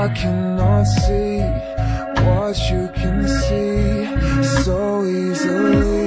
I cannot see what you can see so easily.